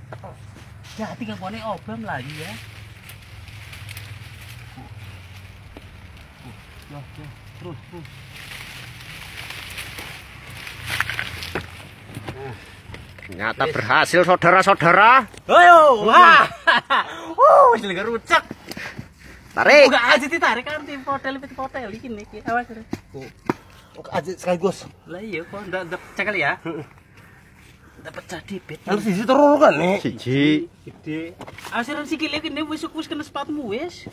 Ya tinggal kone obam lagi ya. Yo, terus. Ternyata berhasil saudara-saudara. Ayo, wah. Wis lega rucek. Tarik. Buka aja ditarik kan tim hotel iki niki. Awas. Oke aja sekaligus. Lah iya kok ndak cek kali ya. Dapat jadi bet. Harus siji terus kan nih. Siji. Gede. Asiran sikile kene wis kena sepatmu wis.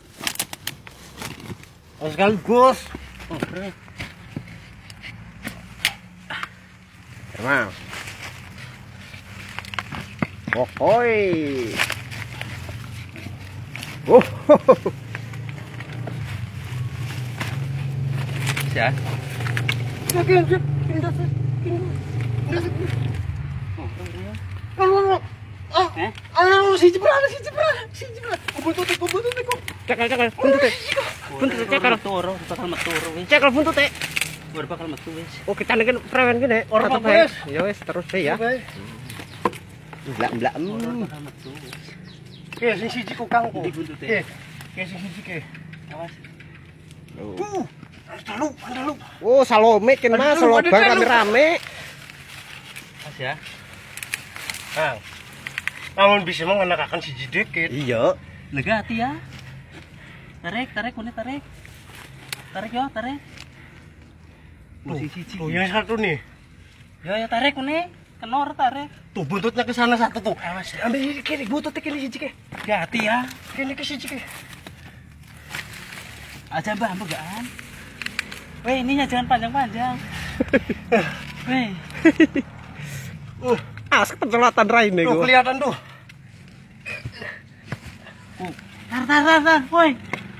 Sekaligus. Emang. Oke. Oh. Ya. Siji berapa? Buntut kok. Cekal buntute. Buntute cekal. Bakal metu wis. Cekal buntute. Ora bakal metu wis. Oh, kita nek prewen kene. Ora apa-apa, wis. Ya wis terus deh ya. Blak. Bakal metu. Oke, sing siji ku Kang. Di buntute. Oke, sing siji ke. Awas. Andalu. Oh, salome ken Mas, Aduh, lobang rame-rame. Mas ya. Kang. Namun bisa mengenakan siji dikit. Iya. Lega hati ya. Tarik, kune tarik. Tarik yo, tarik. Siji. Tuh, yang satu nih. Ya tarik kune. Kenor tarik. Tuh buntutnya ke sana satu tuh. Awas. Ambil kiri, buntutnya kiri siji ke. Hati ya. Kiri ke siji ke. Aja Mbah, ambegaan. Weh, ininya jangan panjang-panjang. Weh. As kecelatan raine Tuh gua. kelihatan tuh. Tar, woi.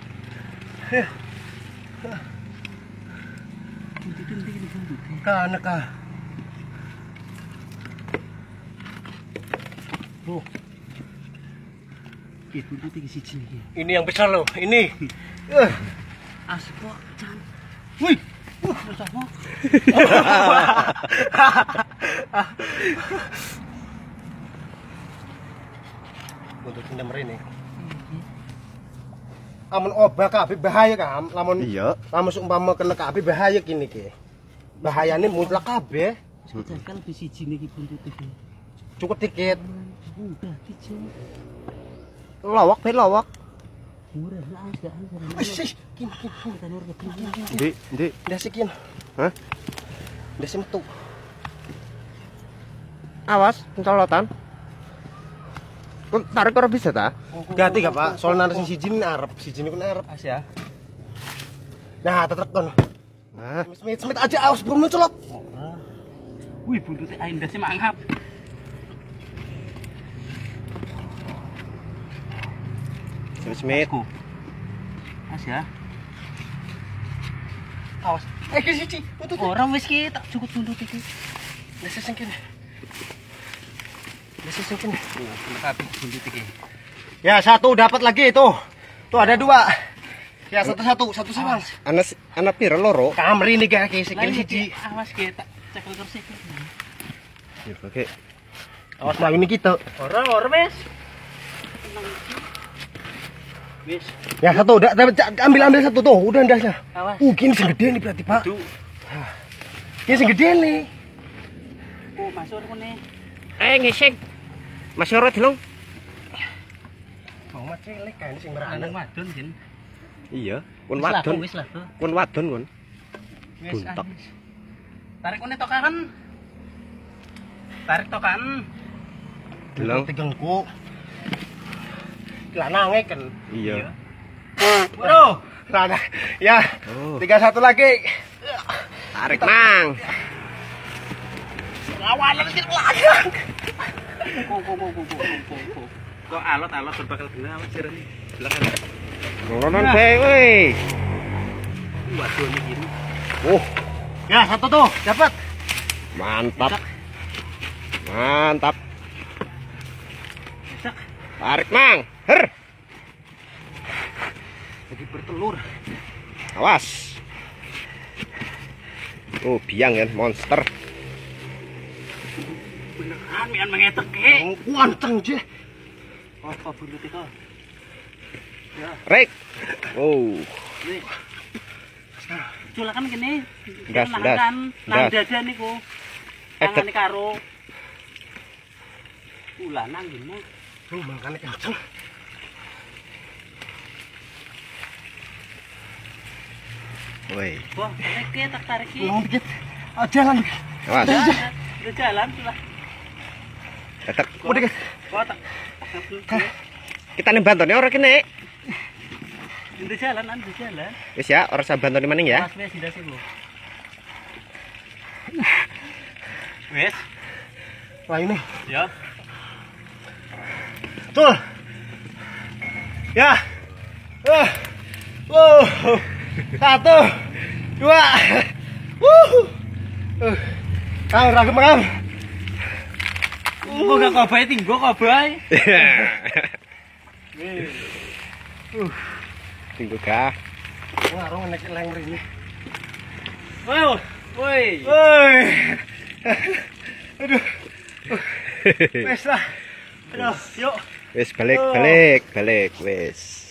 Kana ka. Tuh. Itu nanti ke siji iki. Ini yang besar loh, ini. Asik kok, Can. Wih. Sama. Untuk pindah mrene. Amun obah kabeh bahaya kan, lamun Iya. lamun seumpama kena kabeh bahaya kini ki. Bahayane mutlak kabeh. Sekal ke siji niki buntut iki. Cukup dikit. Udah dijo. Lawak pe lawak. Murah lah gak Wis, kin. kita nur ke sini. Ndi. Dasikin. Hah? Dasi metu. Awas, pencolotan. Kun tarik ora bisa ta? Ganti gak, Pak? Soalnya nasi siji ini arep, siji ini kan arep. As ya. Nah, tetek kon. Nah, Semit aja awas belum mencolot. Wih, buntutnya ain dasnya mangap. Smith. As ya. Awas. Ke siji, buntut. Orang wis ki tak cukup buntut iki. Dasi singkin. Dasi singkin. Kena kabeh buntut iki. Ya, satu dapat lagi itu. Tuh ada dua. Ya, satu sawang. Anak pira loro? Kamri nih gak kayak sekali siji. Awas ki tak cekel terus iki. Ya, oke. Awas lah ini kita. Orang wis. Wis. Ya satu, udah ambil satu tuh, udah ndasnya. Awas. Gini segede nih berarti Pak. Duh. Ini segede nih. Oh, masuk kene. Ngising. Mas ora dilong. Bang mat cilik kan sing Anak beranak. wadon jen. Iya, kun Wis lah, wadon. wis lah tuh. Kun wadon kun. Wis. Buntok. Tarik kene tokan. Tarik tokan. Delong. Tegengku. Lanange kan. Iya. Bro. Lanang. Ya. Oh. 31 lagi. Tarik mang. Lawanan sih belakang. Kok alot berbakal bener awas sirene. Belakang. Ngolonon bae woi. Waduh iki. Oh, Ya, satu tuh, dapat. mantap. Mantap. Tarik mang. Her. Jadi bertelur. Awas. Oh, biang kan monster. beneran mian mengetek ke. Oh, kuanteng je. Apa bulut itu? Ya, Rek. Oh. nih. Culakan gini. Gas, gas, Nang gas. dada niku. Tangane karo ulanang gini. Makanya kenceng. Woi. Wah, tarik ki. Ulang dikit. Jalan. Awas. Udah jalan sudah. Tetek. Mau dikit. Kok tak. Kita nih bantone ora kene. Udah jalan, udah jalan. Wis ya, ora usah bantone maning ya. Mas wes sudah sih, Bu. Wes, Lah ini. ya. Tuh. Ya. Satu. Dua. Kang ragam kang. Kok gak kobai tinggo kobai. Tunggu kah? Warung nek leng mrene. Woi, woi. Woi. Aduh. Wes lah. Aduh, yuk. Wis balik, wis.